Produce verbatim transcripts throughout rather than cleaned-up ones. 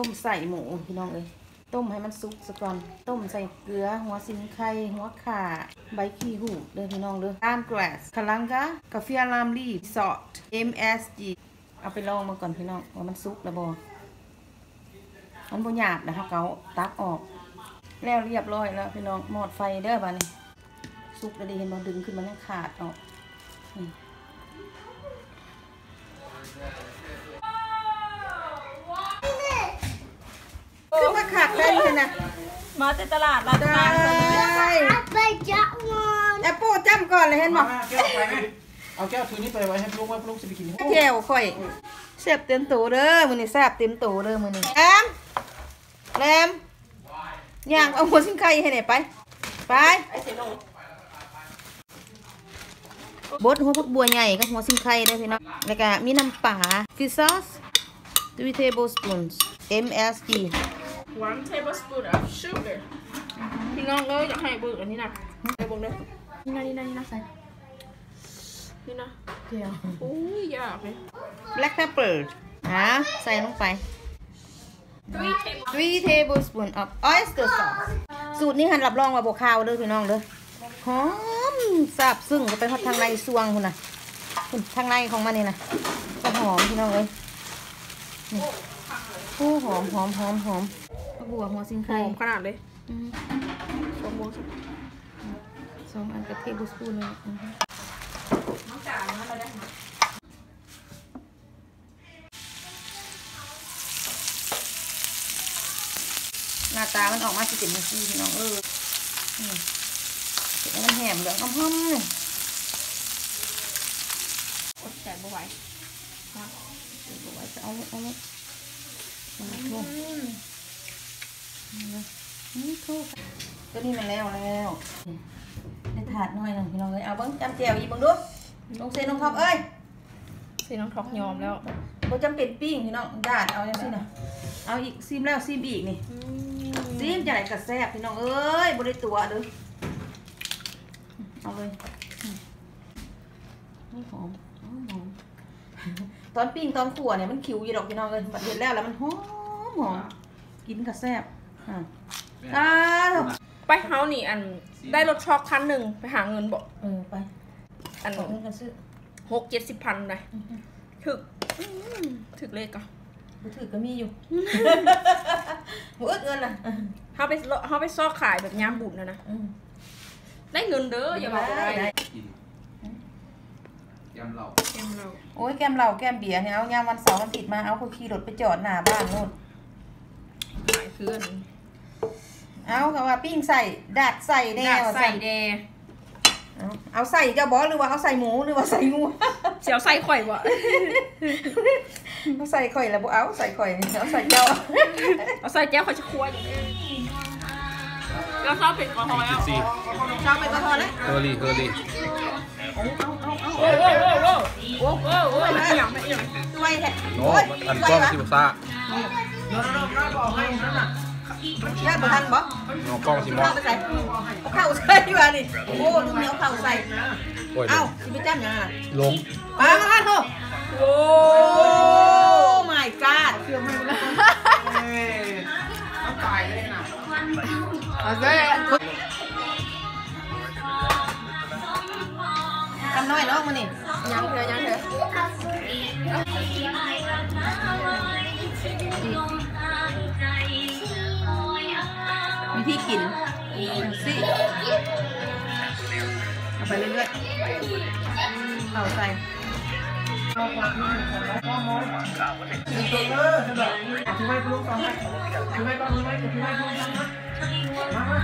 ต้มใส่หมูพี่น้องเลยต้มให้มันสุกซะก่อนต้มใส่เกลือหัวสิงไข่หัวข่าใบขี้หูเด้อพี่น้องเด้อตามแกรสคาลังกากาเฟียลามลีซอส เอ็ม เอส จี เอาไปลองมาก่อนพี่น้องว่ามันสุกแล้วบ่มันบ่หยาบนะคะเกาตักออกแล้วเรียบร้อยแล้วพี่น้องหมดไฟเด้อบ้านี้สุกแล้วดีเห็นบ่ดึงขึ้นมันยังขาดออกคือมาขาดได้เลยนะมาจากตลาดเราได้ไปจับมันแอปเปิลจับก่อนเลยเห็นบ่เอาแก้วคืนนี้ไปไว้ให้ลูกไว้ลูกสิไปกินแก้วค่อยแซ่บเต็มโตเด้อมื้อนี้แซ่บเต็มโตเด้อมื้อนี้แอมแรมย่างเอาหัวสิงไข่ให้ไหนไปไปบดหัวผักบัวใหญ่กับหัวสิงไข่ได้พี่น้องแล้วก็มีน้ำปลาฟิชซอส three tablespoons เอ็ม เอส จี one tablespoon of sugar พี่น้องเลยอยากให้เบิกอันนี้นะให้เบิกเลยนี่นะนี่นะนี่นะใส่นี่นะเจียวโอ้ยยากเลย black pepper นะใส่ลงไปthree tablespoon of oyster sauce สูตรนี้หันรับรองว่าบวกข้าวเด้อพี่น้องเด้อหอมซาบซึ้งก็ไปทอดทางในซวงคุณน่ะทางในของมันนี่นะก็หอมพี่น้องเลยนี่โอ้หอมหอมหอมหอมผักบัวหัวสิงไข่หอมขนาดเลยสองโมงสองอันกับเทเบิลสปูนเลยหน้าตามันออกมาสิเป็นนาทีพี่น้องเออเห็นมันแหมเหลืองหอมๆเลยอดใจบ่ไหวบ่ไหวจะเอาเลยเอาเลยโทษนี่โทษตัวนี้มันแล้วแล้วในถาดน้อยหนึ่งพี่น้องเลยเอาเบิ้งจำแจวอีกเบิ้งดูลงเซนลงท็อปเอ้ยเซนน้องท็อปยอมแล้วบ่จำเป็นปิ้งพี่น้องดาดเอาอย่างนี้นะเอาอีกซิมแล้วซิมอีกนี่ซิมจะไหนกระแซบพี่น้องเอ้ยบริตัวเด้อเอาเลยนี่หอมหอมตอนปิ้งตอนขั่วเนี่ยมันขิวอยู่ดอกพี่น้องเลยบัดเห็นแล้วแล้วมันหอมหอมกินกระแซบอ่าอ่าไปเฮานี่อันได้รถช็อกคันหนึ่งไปหาเงินบอกเออไปอันเงินกันซื้อหกเจ็ดสิบพันเลยถึกถึกเลขก่อนมือถือก็มีอยู่มืออึดเงินน่ะเขาไปเขาไปซอกขายแบบยามบุญนะนะได้เงินเด้ออย่าบอกอะไรแกมเหล่าแกมเหล่าโอ้ยแกมเหล่าแกมเบียร์เนี่ยเอายามวันเสาร์วันติดมาเอาคุยขี่รถไปจอดหน้าบ้านโน่นขายเพื่อนเอาค่ะว่าปิ้งใส่ดัดใส่แดงใส่แดงเอาใส่เจ้าบอสหรือว่าเอาใส่หมูหรือว่าใส่งูเสียวใส่ข่อยวะเอาใส่ข่อยแล้วบ่เอาใส่ข่อยเอาใส่เจ้าเอาใส่เจ้าเขาจะคั่วอย่างนี้เราชอบเป็นกอทอแล้วชอบเป็นกอทอแล้วเฮอร์รี่เฮอร์รี่โอ้โหโอ้โหโอ้โหโอ้โหไม่เอียงไม่เอียงด้วยแท้โอ้อันกล้องที่บุษราญาติบุทันบ่น้องกล้องสิมอใส่ข้าวใส่ดีกว่านี่โอ้ลูกเหนียวข้าวใส่เอ้าสิไปจ้ำยังไงลงป้ามาโทษโอ้ my god เชื่อไม่ได้ต้องตายเลยนะเอาสิทำน้อยเนาะมันนี่ยังเถอะยังเถอะวิธีกินสิเอาไปเรื่อยๆเอาใส่ถือไว้ลูกก่อนถือไว้ก่อนถือไว้ถือไว้ก่อนมามา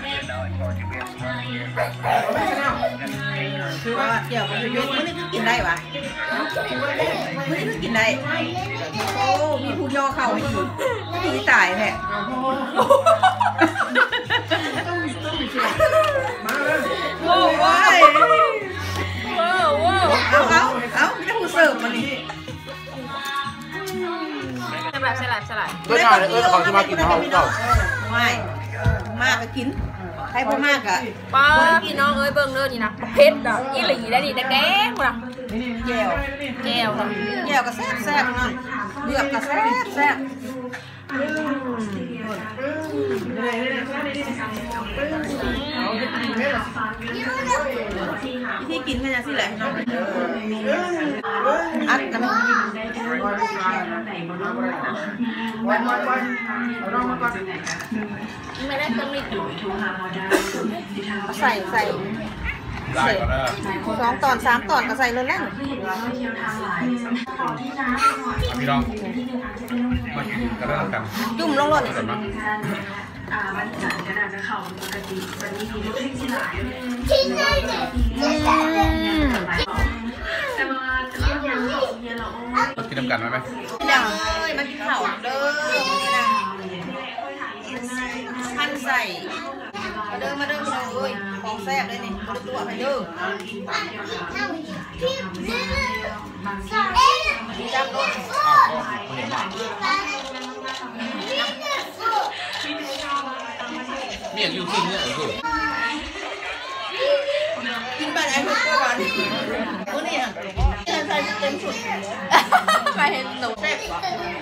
คือว่าเกี่ยวกับยุทธ์มันนี่คือกินได้ปะมันนี่คือกินได้โอ้มีผู้ย่อเข่าอยู่ที่ตายแท้โอ้ยว้าวว้าวเอาเอาเอาไม่ได้ผู้เสิร์ฟมันนี่สลัดสลัดสลัดเพื่อนมาเลยเพื่อนเขาจะมากินเขาเก่าไม่มากก็กินใครพอมากอะป้าพี่น้องเอ้ยเบิ้งเด้อนี่นะเพชรอ่ะอีหลีได้ดิแดงๆว่ะแก้วแก้วนะแก้วก็แซ่บแซ่บนั่นเลือกก็แซ่บแซ่บที่กินแค่นั้นสิแหละน้องอัดน้ำไม่ได้ต้องรีบใส่ใส่ใส่สองตอนสามตอนก็ใส่เลยแล้วพี่น้องมากินกันแล้วกันจุ่มลงเลยวันจันทร์ก็น่าจะเข้าปกติวันนี้มีลูกเล็กที่หลายแต่ว่าเรื่องยังเยอะเรากินน้ำกันไหมยังเลยมันกินเผาเด้อนี่นะพันใส่มาเด้อมาเด้อมาเด้อเลยของแซ่บเลยนี่มาตัวไปเด้อจับเลยมีอย่างยูซิ่งเนี่ยเออกินไปไหนทุกตัวก่อนมื้อนี้อ่ะใส่เต็มชุดไปเห็นหนูแซ่บกว่า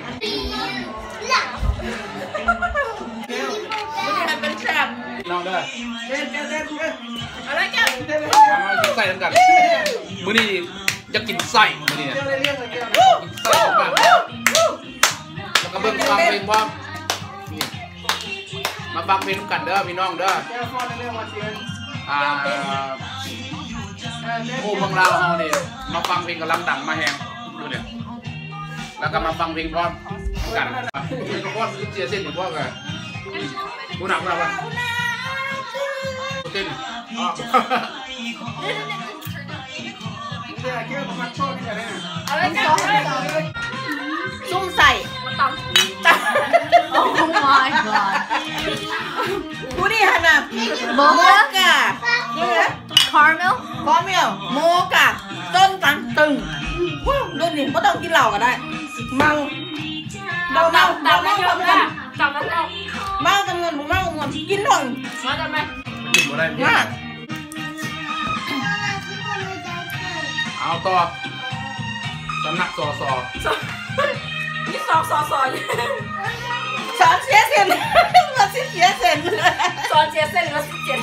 มันเป็นแซ่บน้องเด้ออะไรกันใส่น้ำกันมื้อนี้จะกินไส้มื้อนี้เนี่ยกินไส้ของแบบแล้วก็เบิ่งฟังเพลงว่ามาฟังเพลงกันเด้อพี่น้องเด้ออ่าโอ้เมืองลาวเฮานี่มาฟังเพลงกำลังดังมาแฮงดูเนี่ยแล้วก็มาฟังเพลงพร้อมกันคุยกับพ่อคือเสียเส้นกับพ่อกันผู้หนักผู้หนักวะเส้นอ๋อเอาเลยจ้ะซุ่มใส่มาตำโอ้ my god กูนี่ฮะนะโมกะคาราเมลคาราเมลโมกะต้นตังตึงดูนี่ไม่ต้องกินเหล้าก็ได้เมาเมาเมาเมาเมาเมาจับมันออกเมาจำเงินผมเมาจำเงินกินหน่อยมาจับไหมกินบ่ได้พี่เอาต่อสำนักซอซอนี่ซอซอซอสอนเสียเส้นมาเสียเส้นซอนเสียเส้นมาเสีย